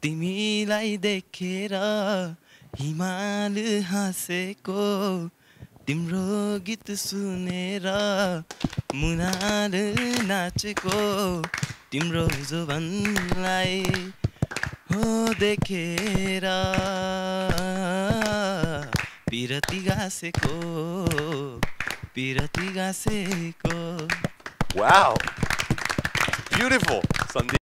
तिमीलाई देखेर हिमाल हाँसेको तिम्रो गीत सुनेर मुनाल नाचेको तिम्रो जोबनलाई हो देखेर पिरती गाँसेको Wow. Beautiful. Sandeep.